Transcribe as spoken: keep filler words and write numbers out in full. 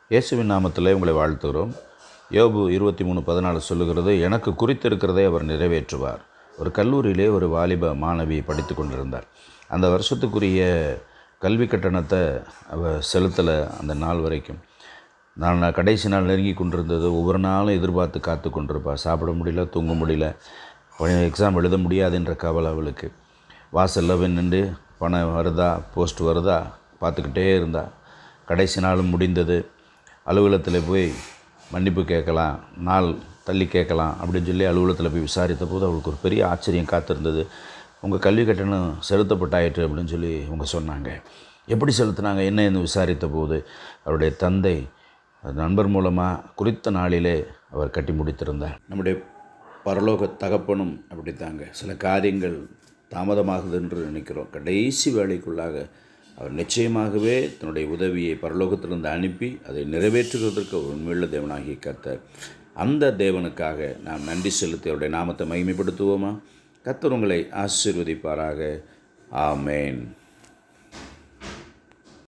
இயேசுவின் நாமத்திலே உங்களை வாழ்த்துகிறோம். யோபு இருபத்தி மூணு பதினாலு சொல்லுகிறது, எனக்கு குறித்திருக்கிறதை அவர் நிறைவேற்றுவார். ஒரு கல்லூரியிலே ஒரு வாலிப மாணவி படித்து கொண்டிருந்தார். அந்த வருஷத்துக்குரிய கல்வி கட்டணத்தை அவர் செலுத்தலை. அந்த நாள் வரைக்கும் நான் கடைசி நாள் நெருங்கி கொண்டிருந்தது. ஒவ்வொரு நாளும் எதிர்பார்த்து காத்து கொண்டிருப்பாள். சாப்பிட முடியல, தூங்க முடியல, எக்ஸாம் எழுத முடியாதுன்ற கவலை அவளுக்கு. வாசலில் நின்று பணம் வருதா, போஸ்ட் வருதா பார்த்துக்கிட்டே இருந்தா. கடைசி நாளும் முடிந்தது. அலுவலகத்தில் போய் மன்னிப்பு கேட்கலாம், நாள் தள்ளி கேட்கலாம் அப்படின்னு சொல்லி அலுவலகத்தில் போய் விசாரித்த போது அவளுக்கு ஒரு பெரிய ஆச்சரியம் காத்திருந்தது. உங்கள் கல்வி கட்டணம் செலுத்தப்பட்டாயிற்று அப்படின்னு சொல்லி அவங்க சொன்னாங்க. எப்படி செலுத்தினாங்க என்னன்னு விசாரித்த போது அவருடைய தந்தை நண்பர் மூலமாக குறித்த நாளிலே அவர் கட்டி முடித்திருந்தார். நம்முடைய பரலோக தகப்பனும் அப்படித்தாங்க. சில காரியங்கள் தாமதமாகுது என்று நினைக்கிறோம். கடைசி வேளைக்குள்ளாக அவர் நிச்சயமாகவே தன்னுடைய உதவியை பரலோகத்திலிருந்து அனுப்பி அதை நிறைவேற்றுவதற்கு உண்மையுள்ள தேவனாகி கர்த்தர். அந்த தேவனுக்காக நாம் நன்றி செலுத்தி அவருடைய நாமத்தை மகிமைப்படுத்துவோமா? கர்த்தர் உங்களை ஆசீர்வதிப்பாராக. ஆமேன்.